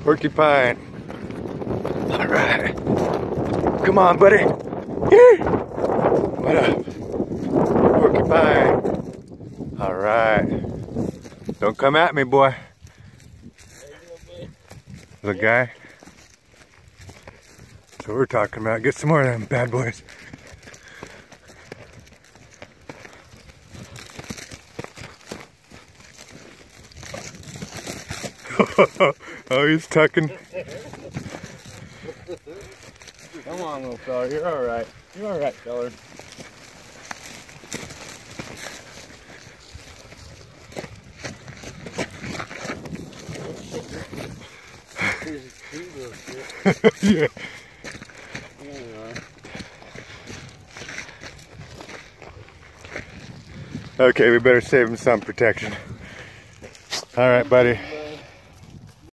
Porkipine. All right. Come on, buddy. Here. What up? Porkipine. All right. Don't come at me, boy. Little guy. That's what we're talking about. Get some more of them bad boys. Oh, he's tucking. Come on, little fella. You're all right. You're all right, fella. Yeah. Okay, we better save him some protection. All right, buddy.